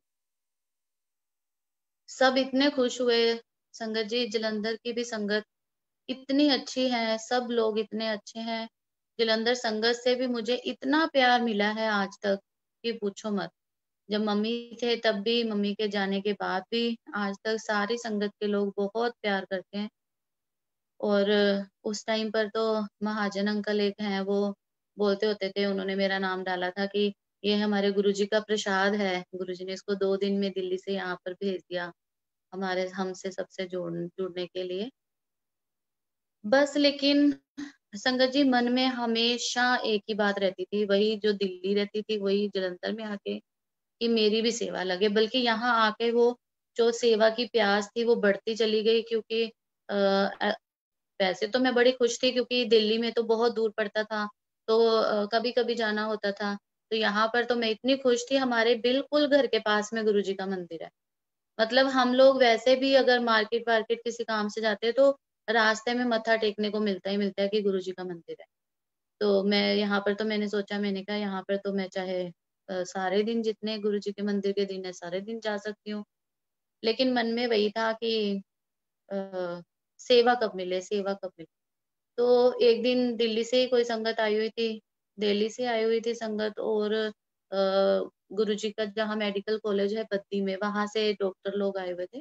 सब इतने खुश हुए। संगत जी जलंधर की भी संगत इतनी अच्छी है, सब लोग इतने अच्छे हैं। जलंधर संगत से भी मुझे इतना प्यार मिला है आज तक कि पूछो मत। जब मम्मी थे तब भी, मम्मी के जाने के बाद भी, आज तक सारी संगत के लोग बहुत प्यार करते हैं। और उस टाइम पर तो महाजन अंकल एक हैं, वो बोलते होते थे, उन्होंने मेरा नाम डाला था कि ये हमारे गुरुजी का प्रसाद है, गुरुजी ने इसको दो दिन में दिल्ली से यहाँ पर भेज दिया हमारे हमसे सबसे जोड़ जुड़ने के लिए। बस लेकिन संगत जी मन में हमेशा एक ही बात रहती थी, वही जो दिल्ली रहती थी वही जलंधर में आके, कि मेरी भी सेवा लगे। बल्कि यहाँ आके वो जो सेवा की प्यास थी वो बढ़ती चली गई। क्योंकि अ, अ, वैसे तो मैं बड़ी खुश थी क्योंकि दिल्ली में तो बहुत दूर पड़ता था, तो कभी कभी जाना होता था। तो यहाँ पर तो मैं इतनी खुश थी, हमारे बिल्कुल घर के पास में गुरुजी का मंदिर है। मतलब हम लोग वैसे भी अगर मार्केट वार्केट किसी काम से जाते हैं तो रास्ते में मत्था टेकने को मिलता ही मिलता है कि गुरुजी का मंदिर है। तो मैं यहाँ पर तो मैंने सोचा, मैंने कहा यहाँ पर तो मैं चाहे अ, सारे दिन, जितने गुरुजी के मंदिर के दिन है सारे दिन जा सकती हूँ। लेकिन मन में वही था कि अ, सेवा कब मिले, सेवा कब मिले। तो एक दिन दिल्ली से ही कोई संगत आई हुई थी, दिल्ली से आई हुई थी संगत। और अ, गुरुजी का जहाँ मेडिकल कॉलेज है बद्दी में, वहां से डॉक्टर लोग आए हुए थे।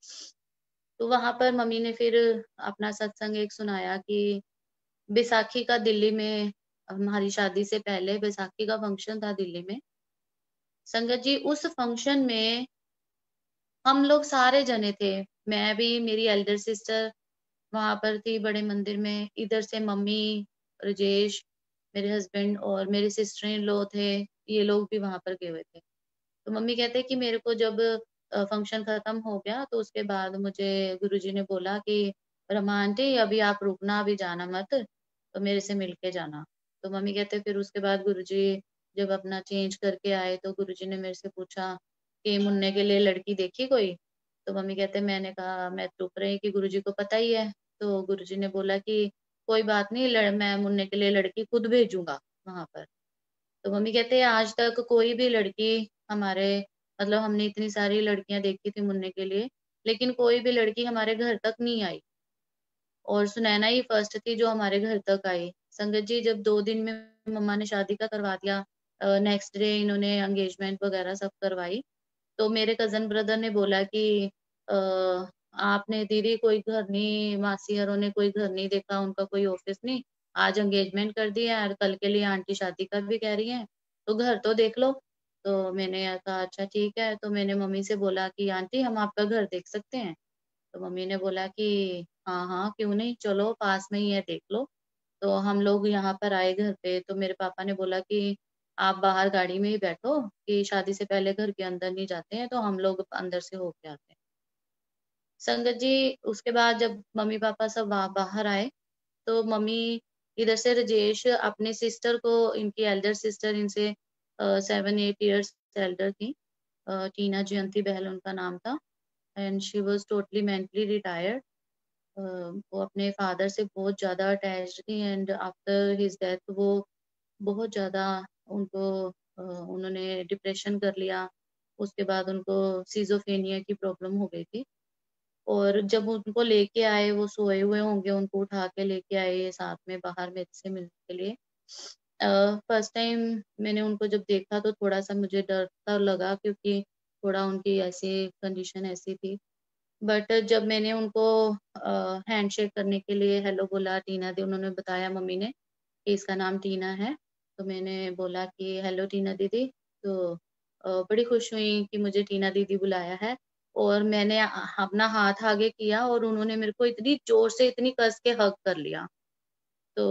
तो वहां पर मम्मी ने फिर अपना सत्संग एक सुनाया कि बैसाखी का दिल्ली में, हमारी शादी से पहले बैसाखी का फंक्शन था दिल्ली में। संगत जी उस फंक्शन में हम लोग सारे जने थे। मैं भी, मेरी एल्डर सिस्टर वहां पर थी बड़े मंदिर में, इधर से मम्मी, राजेश, मेरे हस्बैंड और मेरे सिस्टर इन लॉ थे, ये लोग भी वहां पर गए हुए थे। तो मम्मी कहते कि मेरे को जब फंक्शन खत्म हो गया तो उसके बाद मुझे गुरुजी ने बोला कि रमा आंटी अभी आप रुकना, अभी जाना मत, तो मेरे से मिल के जाना। तो मम्मी कहते फिर उसके बाद गुरुजी जब अपना चेंज करके आए तो गुरुजी ने मेरे से पूछा कि मुन्ने के लिए लड़की देखी कोई? तो मम्मी कहते मैंने कहा, मैं चुप रही कि गुरुजी को पता ही है। तो गुरुजी ने बोला कि कोई बात नहीं, लड़, मैं मुन्ने के लिए लड़की खुद भेजूंगा वहां पर। तो मम्मी कहते हैं आज तक कोई भी लड़की हमारे, मतलब हमने इतनी सारी लड़कियां देखी थी मुन्ने के लिए, लेकिन कोई भी लड़की हमारे घर तक नहीं आई। और सुनैना ही फर्स्ट थी जो हमारे घर तक आई। संगत जी जब दो दिन में मम्मा ने शादी का करवा दिया, नेक्स्ट डे इन्होंने एंगेजमेंट वगैरह सब करवाई। तो मेरे कजन ब्रदर ने बोला कि अ, आपने दीदी कोई घर नहीं, मासी हरों ने कोई घर नहीं देखा, उनका कोई ऑफिस नहीं, आज एंगेजमेंट कर दिया है और कल के लिए आंटी शादी का भी कह रही है, तो घर तो देख लो। तो मैंने कहा अच्छा ठीक है। तो मैंने मम्मी से बोला कि आंटी हम आपका घर देख सकते हैं? तो मम्मी ने बोला कि हाँ हाँ क्यों नहीं, चलो पास में ही है देख लो। तो हम लोग यहाँ पर आए घर पे, तो मेरे पापा ने बोला कि आप बाहर गाड़ी में ही बैठो कि शादी से पहले घर के अंदर नहीं जाते हैं, तो हम लोग अंदर से होके आते हैं। संगत जी, उसके बाद जब मम्मी-पापा सब बा बाहर आए, तो मम्मी इधर से राजेश अपने सिस्टर को, इनकी एल्डर सिस्टर इनसे uh, seven eight years elder थी। अ, टीना जयंती बहल उनका नाम था and she was totally mentally retired. Uh, वो अपने फादर से बहुत ज़्यादा अटैच्ड थी एंड आफ्टर हिज़ डेथ वो बहुत ज़्यादा उनको अ, उन्होंने डिप्रेशन कर लिया। उसके बाद उनको सिज़ोफ्रेनिया की प्रॉब्लम हो गई थी और जब उनको लेके आए, वो सोए हुए होंगे, उनको उठा के लेके आए साथ में बाहर मेरे से मिलने के लिए। अ, फर्स्ट टाइम मैंने उनको जब देखा तो थोड़ा-सा मुझे डर सा लगा क्योंकि थोड़ा उनकी ऐसी कंडीशन ऐसी थी। बट जब मैंने उनको अ, हैंडशेक करने के लिए हेलो बोला, टीना दी उन्होंने बताया मम्मी ने कि इसका नाम टीना है। तो मैंने बोला कि हेलो टीना दीदी, तो अ, बड़ी खुश हुई कि मुझे टीना दीदी बुलाया है और मैंने अ, अपना हाथ आगे किया और उन्होंने मेरे को इतनी ज़ोर से, इतनी कस के हग कर लिया। तो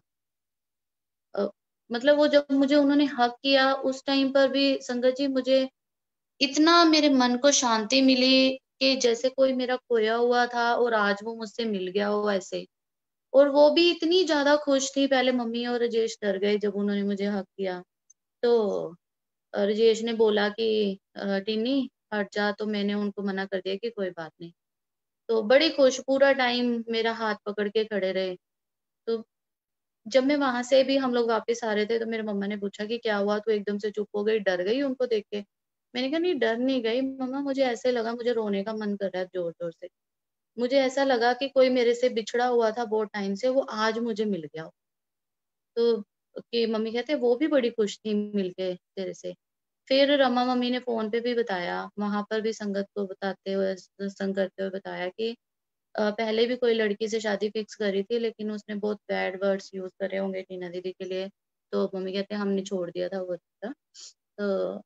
अ, मतलब वो जब मुझे उन्होंने हग किया उस टाइम पर भी संगत जी मुझे इतना मेरे मन को शांति मिली कि जैसे कोई मेरा खोया हुआ था और आज वो मुझसे मिल गया हो ऐसे। और वो भी इतनी ज़्यादा खुश थी, पहले मम्मी और राजेश डर गए जब उन्होंने मुझे हग किया। तो अ, राजेश ने बोला कि अ, "टिन्नी हट जा", तो मैंने उनको मना कर दिया कि कोई बात नहीं। तो बड़ी खुश पूरा टाइम मेरा हाथ पकड़ के खड़े रहे। तो जब मैं वहाँ से भी हम लोग वापस आ रहे थे तो मेरे मम्मा ने पूछा कि क्या हुआ? तू एकदम से चुप हो गई, डर गई उनको देख के? मैंने कहा नहीं डर नहीं गई मम्मा, मुझे ऐसे लगा, मुझे रोने का मन कर रहा है ज़ोर-ज़ोर से। मुझे ऐसा लगा कि कोई मेरे से बिछड़ा हुआ था बहुत टाइम से, वो आज मुझे मिल गया हो। तो कि मम्मी कहते वो भी बड़ी खुश थी मिलके तेरे से। फिर रमा मम्मी ने फ़ोन पे भी बताया, वहाँ पर भी संगत को बताते हुए सत्संग करते हुए बताया कि अ, पहले भी कोई लड़की से शादी फिक्स करी थी लेकिन उसने बहुत बैड वर्ड्स यूज़ करे होंगे टीना दीदी के लिए, तो मम्मी कहते हैं हमने छोड़ दिया था वो रिश्ता। तो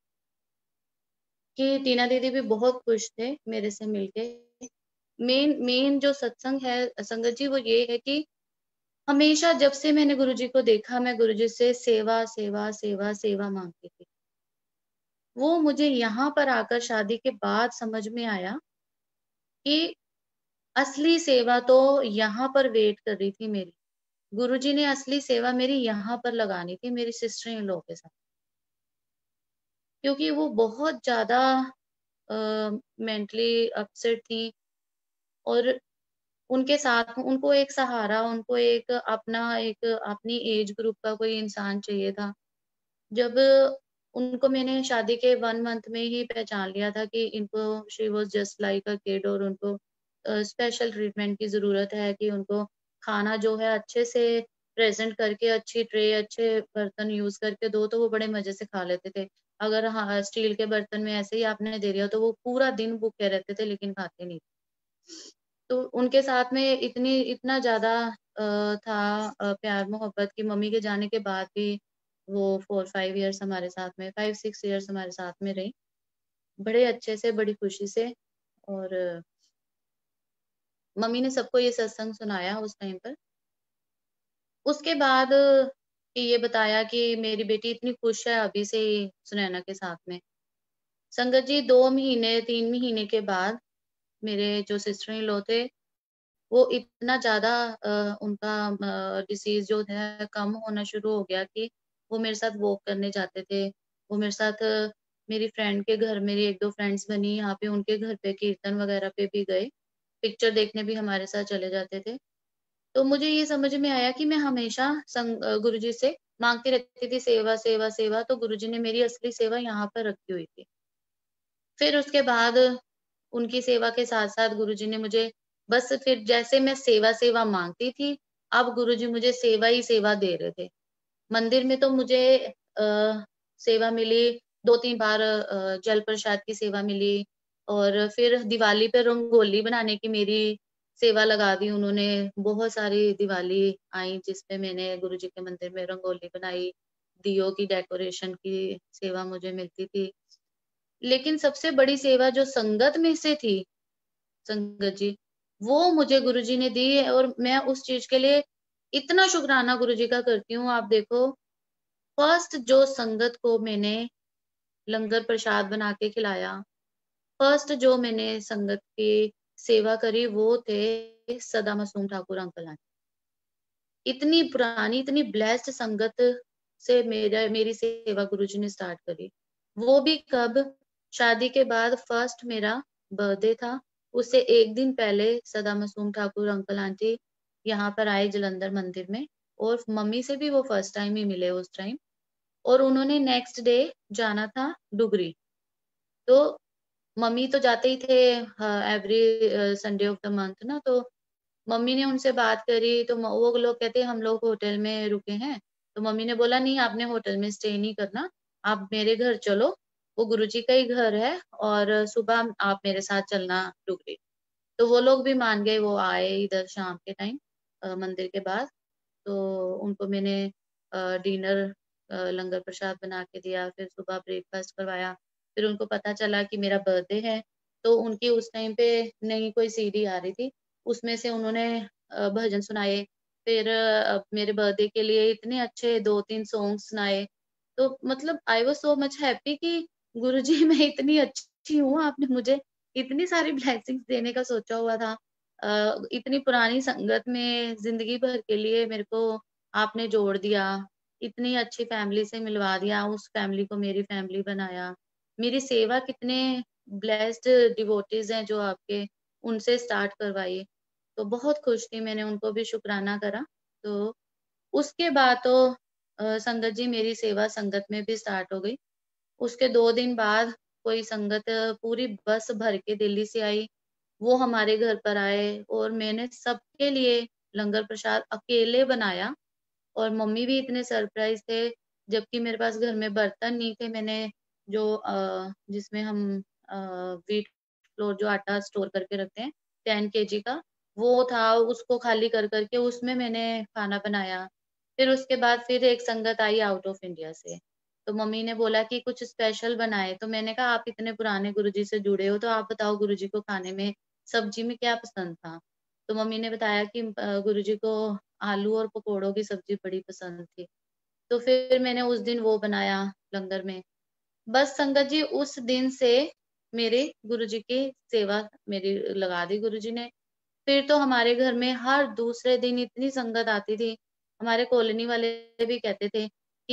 कि टीना दीदी भी बहुत खुश थे मेरे से मिलके। मेन मेन जो सत्संग है संगत जी वो ये है कि हमेशा जब से मैंने गुरुजी को देखा, मैं गुरुजी से सेवा, सेवा, सेवा, सेवा माँगती थी। वो मुझे यहाँ पर आकर शादी के बाद समझ में आया कि असली सेवा तो यहाँ पर वेट कर रही थी मेरी। गुरुजी ने असली सेवा मेरी यहाँ पर लगानी थी मेरी सिस्टर इन लॉ के साथ। क्योंकि वो बहुत ज़्यादा अ, मेंटली अपसेट थी और उनके साथ उनको एक सहारा, उनको एक अपना एक अपनी एज ग्रुप का कोई इंसान चाहिए था। जब उनको मैंने शादी के वन मंथ में ही पहचान लिया था कि इनको she was just like a kid और उनको अ, स्पेशल ट्रीटमेंट की ज़रूरत है कि उनको खाना जो है अच्छे से प्रेज़ेंट करके, अच्छी ट्रे, अच्छे बर्तन यूज़ करके दो तो वो बड़े मज़े से खा लेते थे। अगर हाँ, स्टील के बर्तन में ऐसे ही आपने दे दिया तो वो पूरा दिन भूखे रहते थे लेकिन खाते नहीं। तो उनके साथ में इतनी इतना ज़्यादा अ, था अ, प्यार-मोहब्बत कि मम्मी के जाने के बाद भी वो फ़ोर फ़ाइव इयर्स हमारे साथ में फ़ाइव सिक्स इयर्स हमारे साथ में रहीं। बड़े अच्छे से, बड़ी खुशी से और मम्मी ने सबको ये सत्संग सुनाया उस टाइम पर। उसके बाद कि ये बताया कि मेरी बेटी इतनी खुश है अभी से ही सुनैना के साथ में। संगत जी दो महीने, तीन महीने के बाद मेरे जो सिस्टर इन लॉ थे वो इतना ज़्यादा अ, उनका अ, डिसीज़ जो है कम होना शुरू हो गया कि वो मेरे साथ वॉक करने जाते थे। वो मेरे साथ अ, मेरी फ्रेंड के घर मेरी एक दो फ्रेंड्स बनी, यहाँ पे उनके घर पे कीर्तन वगैरह पे भी गए। पिक्चर देखने भी हमारे साथ चले जाते थे। तो मुझे ये समझ में आया कि मैं हमेशा संग अ, गुरुजी से माँगती रहती थी सेवा, सेवा, सेवा, तो गुरुजी ने मेरी असली सेवा यहाँ पर रखी हुई थी। फिर उसके बाद उनकी सेवा के साथ-साथ गुरुजी ने मुझे बस फिर जैसे मैं सेवा-सेवा माँगती थी, अब गुरुजी मुझे सेवा ही सेवा दे रहे थे। मंदिर में तो मुझे अ, सेवा मिली दो तीन बार अ, जल प्रसाद की सेवा मिली और फिर दिवाली पे रंगोली बनाने की मेरी सेवा लगा दी उन्होंने। बहुत सारी दिवाली आई जिसपे मैंने गुरुजी के मंदिर में रंगोली बनाई, दियों की डेकोरेशन की सेवा मुझे मिलती थी। लेकिन सबसे बड़ी सेवा जो संगत में से थी, संगत जी, वो मुझे गुरुजी ने दी है और मैं उस चीज़ के लिए इतना शुकराना गुरुजी का करती हूँ। आप देखो फर्स्ट जो संगत को मैंने लंगर प्रसाद बना के खिलाया, फर्स्ट जो मैंने संगत की सेवा करी वो थे सदा मासूम ठाकुर अंकल आंटी। इतनी पुरानी, इतनी ब्लेस्ड संगत से मेरा मेरी सेवा गुरुजी ने स्टार्ट करी। वो भी कब? शादी के बाद फर्स्ट मेरा बर्थडे था, उससे एक दिन पहले सदा मासूम ठाकुर अंकल आंटी यहाँ पर आए जलंधर मंदिर में, और मम्मी से भी वो फर्स्ट टाइम ही मिले उस टाइम, और उन्होंने नेक्स्ट डे जाना था डुगरी। तो मम्मी तो जाते ही थे every Sunday of the month ना, तो मम्मी ने उनसे बात करी तो म- वो लोग कहते हम लोग होटल में रुके हैं। तो मम्मी ने बोला नहीं, आपने होटल में स्टे नहीं करना, आप मेरे घर चलो, वो गुरुजी का ही घर है, और सुबह आप मेरे साथ चलना डुगरी। तो वो लोग भी मान गए, वो आए इधर शाम के टाइम मंदिर के बाद। तो उनको मैंने डिनर लंगर प्रसाद बना के दिया, फिर सुबह ब्रेकफास्ट करवाया। फिर उनको पता चला कि मेरा बर्थडे है, तो उनकी उस टाइम पे नई कोई सीडी आ रही थी, उसमें से उन्होंने अ, भजन सुनाए। फिर अ, मेरे बर्थडे के लिए इतने अच्छे दो तीन सॉन्ग सुनाए। तो मतलब I was so much happy कि गुरुजी मैं इतनी अच्छी हूँ, आपने मुझे इतनी सारी ब्लेसिंग्स देने का सोचा हुआ था। अ, इतनी पुरानी संगत में जिंदगी भर के लिए मेरे को आपने जोड़ दिया, इतनी अच्छी फैमिली से मिलवा दिया, उस फैमिली को मेरी फैमिली बनाया। मेरी सेवा कितने ब्लेस्ड डिवोटीज हैं जो आपके, उनसे स्टार्ट करवाई। तो बहुत खुश थी, मैंने उनको भी शुक्राना करा। तो उसके बाद तो अ, संगत जी मेरी सेवा संगत में भी स्टार्ट हो गई। उसके दो दिन बाद कोई संगत पूरी बस भर के दिल्ली से आई, वो हमारे घर पर आए, और मैंने सबके लिए लंगर प्रसाद अकेले बनाया, और मम्मी भी इतने सरप्राइज थे, जबकि मेरे पास घर में बर्तन नहीं थे। मैंने जो अ, जिसमें हम व्हीट फ्लोर जो आटा स्टोर करके रखते हैं टेन केजी का, वो था, उसको खाली कर करके उसमें मैंने खाना बनाया। फिर उसके बाद फिर एक संगत आई आउट ऑफ इंडिया से, तो मम्मी ने बोला कि कुछ स्पेशल बनाए। तो मैंने कहा आप इतने पुराने गुरुजी से जुड़े हो, तो आप बताओ गुरुजी को खाने में सब्जी में क्या पसंद था। तो मम्मी ने बताया कि अ, गुरुजी को आलू और पकोड़ों की सब्जी बड़ी पसंद थी। तो फिर मैंने उस दिन वो बनाया लंगर में। बस संगत जी उस दिन से मेरे गुरुजी की सेवा मेरी लगा दी गुरुजी ने। फिर तो हमारे घर में हर दूसरे दिन इतनी संगत आती थी। हमारे कॉलोनी वाले भी कहते थे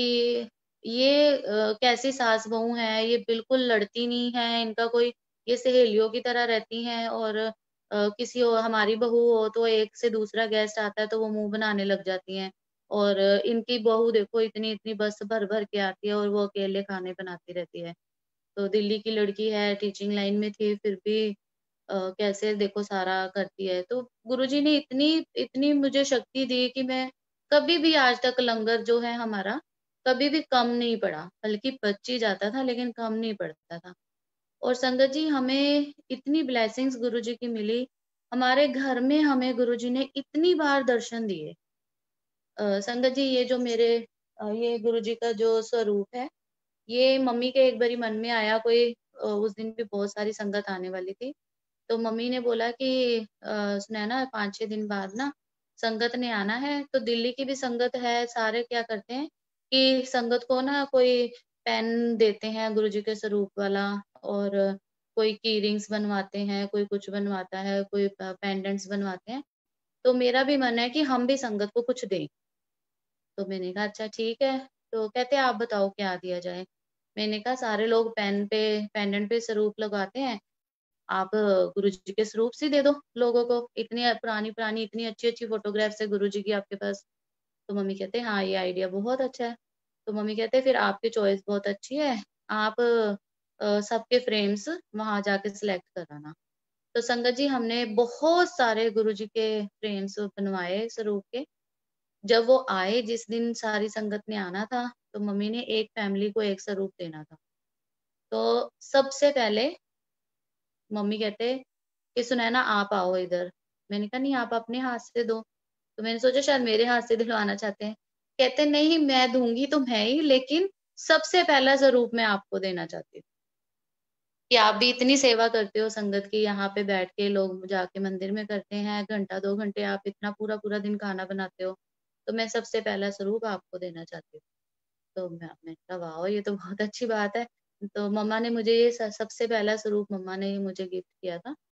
कि ये अ, कैसी सास बहू है, ये बिल्कुल लड़ती नहीं है, इनका कोई, ये सहेलियों की तरह रहती हैं, और अ, किसी और हमारी बहू हो तो एक से दूसरा गेस्ट आता है तो वो मुंह बनाने लग जाती हैं, और अ, इनकी बहू देखो इतनी इतनी बस भर भर के आती है और वो अकेले खाने बनाती रहती है। तो दिल्ली की लड़की है, टीचिंग लाइन में थी, फिर भी अ, कैसे देखो सारा करती है। तो गुरुजी ने इतनी इतनी मुझे शक्ति दी कि मैं कभी भी आज तक लंगर जो है हमारा कभी भी कम नहीं पड़ा, बल्कि बच ही जाता था, लेकिन कम नहीं पड़ता था। और संगत जी हमें इतनी ब्लेसिंग्स गुरुजी की मिली, हमारे घर में हमें गुरुजी ने इतनी बार दर्शन दिए। अ, संगत जी ये जो मेरे अ, ये गुरुजी का जो स्वरूप है, ये मम्मी के एक बारी मन में आया, कोई अ, उस दिन भी बहुत सारी संगत आने वाली थी। तो मम्मी ने बोला कि अ, सुनैना पाँच छह दिन बाद ना संगत ने आना है, तो दिल्ली की भी संगत है, सारे क्या करते हैं कि संगत को ना कोई पेन देते हैं गुरुजी के स्वरूप वाला, और कोई की रिंग्स बनवाते हैं, कोई कुछ बनवाता है, कोई पेंडेंट्स बनवाते हैं। तो मेरा भी मन है कि हम भी संगत को कुछ दें। तो मैंने कहा अच्छा ठीक है। तो कहते आप बताओ क्या दिया जाए। मैंने कहा सारे लोग पेन पे पेंडेंट पे स्वरूप लगाते हैं, आप गुरुजी के स्वरूप से दे दो लोगों को, इतनी पुरानी पुरानी इतनी अच्छी अच्छी फोटोग्राफ्स है गुरुजी की आपके पास। तो मम्मी कहते हैं हाँ ये आइडिया बहुत अच्छा है। तो मम्मी कहते हैं फिर आपकी चॉइस बहुत अच्छी है, आप अ, सबके फ्रेम्स वहां जाके सिलेक्ट कराना। तो संगत जी हमने बहुत सारे गुरुजी के फ्रेम्स बनवाए स्वरूप के। जब वो आए, जिस दिन सारी संगत ने आना था, तो मम्मी ने एक फैमिली को एक स्वरूप देना था। तो सबसे पहले मम्मी कहते कि सुनैना आप आओ इधर। मैंने कहा नहीं आप अपने हाथ से दो। तो मैंने सोचा शायद मेरे हाथ से दिलवाना चाहते हैं। कहते नहीं मैं दूंगी तो मैं ही, लेकिन सबसे पहला स्वरूप मैं आपको देना चाहती हूँ कि आप भी इतनी सेवा करते हो संगत की, यहाँ पे बैठ के लोग जाके मंदिर में करते हैं घंटा दो घंटे, आप इतना पूरा पूरा दिन खाना बनाते हो, तो मैं सबसे पहला स्वरूप आपको देना चाहती हूँ। तो मैं मैंने कहा वाओ! ये तो बहुत अच्छी बात है। तो मम्मा ने मुझे ये स सबसे पहला स्वरूप मम्मा ने ही मुझे गिफ्ट किया था।